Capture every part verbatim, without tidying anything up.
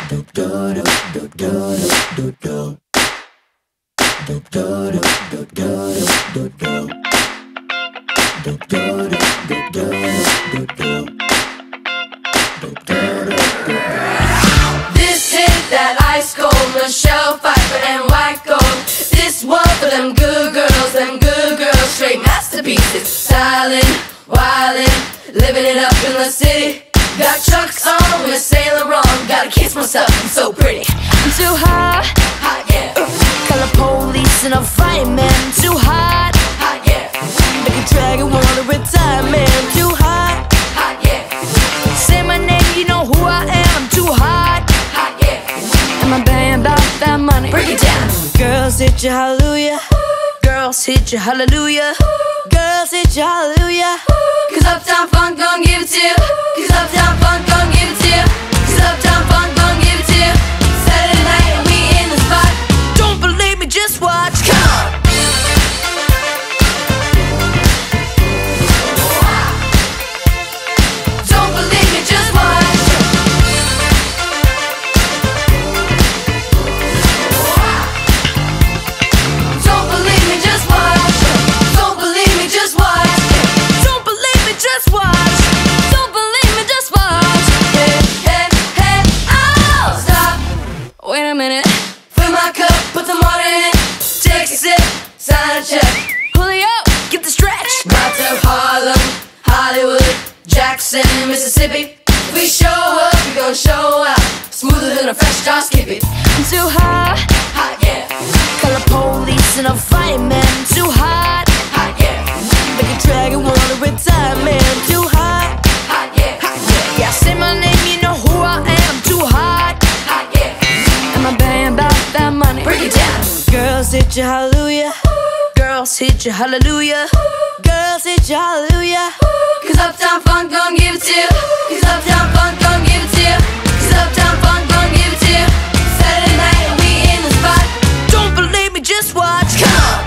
This hit that ice cold, Michelle Pfeiffer and white gold. This one for them good girls, them good girls, straight masterpieces. Styling, wildin', living it up in the city. Got Chucks on with Saint Laurent. Gotta kiss myself, I'm so pretty. I'm too hot, hot yeah. Call the police and a fireman. I'm too hot, hot yeah. Make a dragon wanna retire, man. I'm too hot, hot yeah. Say my name, you know who I am. I'm too hot, hot yeah. And my band about that money. Break it down. Girls hit you hallelujah. Girls hit you hallelujah. Girls hit you hallelujah. Cause Uptown Funk gon' give it to you. Cause Uptown Funk gon' give it to you. Cause Uptown Funk gon' give it to you. Saturday night and we in the spot. Don't believe me, just watch. Come on. Don't believe me, just watch. Don't believe me, just watch. Don't believe me, just watch. Don't believe me, just watch. Don't believe me, just watch. Hey, hey, hey, oh, stop. Wait a minute. Fill my cup, put some water in it. Take a sip, sign a check. Julio, get the stretch. Right to Harlem, Hollywood, Jackson, Mississippi. If we show up, we gon' show out. Smoother than a fresh drop, skip it. I'm too hot, hot yeah. Call the police and a fireman. I'm too hot, hot yeah. Make a dragon wanna retire, man. I'm too hot, hot yeah. Hot yeah. Yeah, say my name, you know who I am. I'm too hot, hot yeah. And my band about that money. Break it down. Girls hit you hallelujah. Girls hit you hallelujah. Girls hit you hallelujah. Cause Uptown Funk gon' give it to you. Cause Uptown Funk gon' give it to you. Cause Uptown Funk gon' give it to you. Saturday night and we in the spot. Don't believe me, just watch. Come on.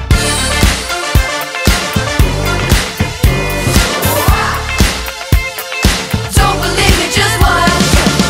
Don't believe me, just watch.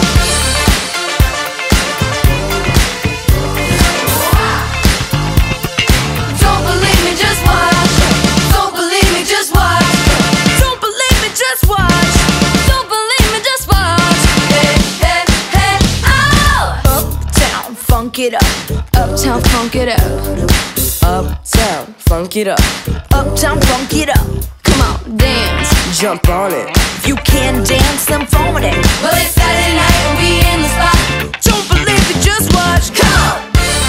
Don't believe me, just watch. Don't believe me, just watch. Don't believe me, just watch. Don't believe me, just watch. Hey, hey, hey, oh! Uptown, funk it up. Uptown, funk it up. Uptown, funk it up. Uptown, funk it up. Come on, dance, jump on it. If you can't dance, then phone it. Well, it's Saturday night and we in the spot. Don't believe it, just watch. Come on.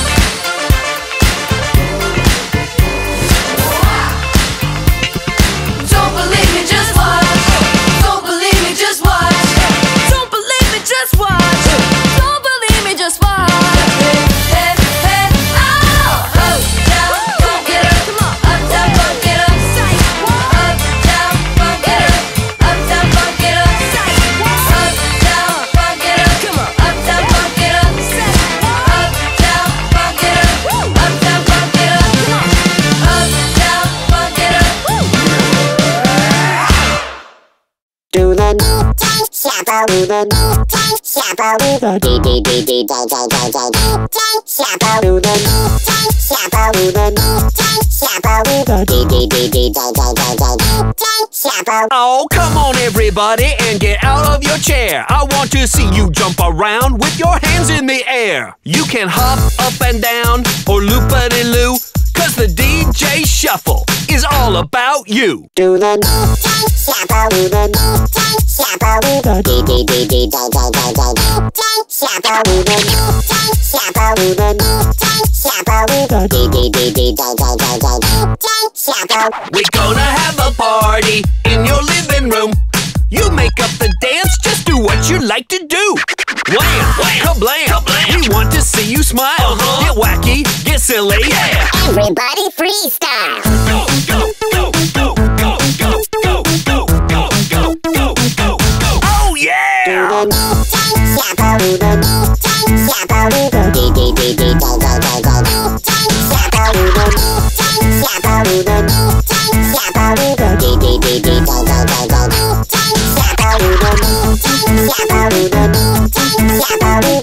Don't believe me, just watch. Don't believe me, just watch. Don't believe me, just watch. Don't believe me, just watch. Hey, hey, hey, oh! Uptown, funk it up. Come on, Uptown, funk it up. Uptown, funk it up. Uptown, funk it up. Uptown, funk it up. Come on, Uptown, funk it up. Uptown, funk it up. Uptown, funk it up. Come on, Uptown, funk it up. Do the shabba do the shabba do the dee dee dee dee da da da da shabba do the shabba do the shabba do the dee dee dee dee da da da da shabba. Oh, come on everybody and get out of your chair. I want to see you jump around with your hands in the air. You can hop up and down or loop-a-de-loo, cause the D J Shuffle is all about you. Do the shabba do the shabba do the dee dee dee dee da da da da shabba do the shabba do the shabba do the dee dee dee dee da da da da shabba. We're gonna have a party in your living room. You make up the dance, just do what you like to do. Wham, wham, kablam, kablam. We want to see you smile. Uh-huh. Get wacky, get silly. Yeah. Everybody freestyle. Go, go, go, go, go, go, go, go, go, go, go, go, go. Oh yeah! Do the shabba do the shabba do the dee dee dee dee da da da da shabba do the shabba do the shabba do the dee dee dee dee da da da da shabba do the shabba do the shabba do the dee dee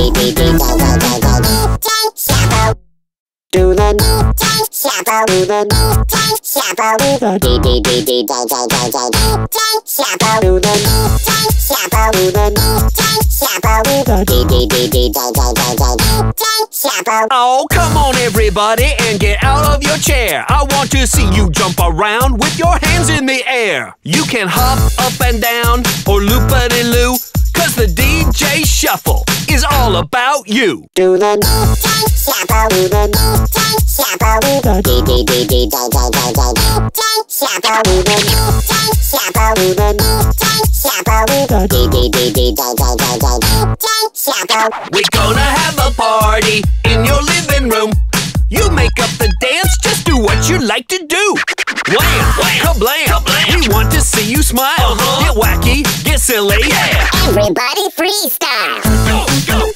dee dee dee dee shuffle. Do the dee shuffle. Do the dee shuffle. Dee dee dee dee dee shuffle. Do the dee shuffle. Do the dee shuffle. Dee dee dee dee shuffle. Oh, come on everybody and get out of your chair. I want to see you jump around with your hands in the air. You can hop up and down or loop-a-de-loo, 'cause the D J Shuffle is all about you. Do the dee shuffle. Do the dee shuffle. Dee dee dee dee shuffle. Do the dee shuffle. Do the dee shuffle. Dee dee dee dee shuffle. We're gonna have a party in your living room. You make up the dance, just do what you like to do. Wham! Wham! Kablam! Kablam! We want to see you smile. Uh-huh. Get wacky, get silly. Yeah! Everybody freestyle. Go, go!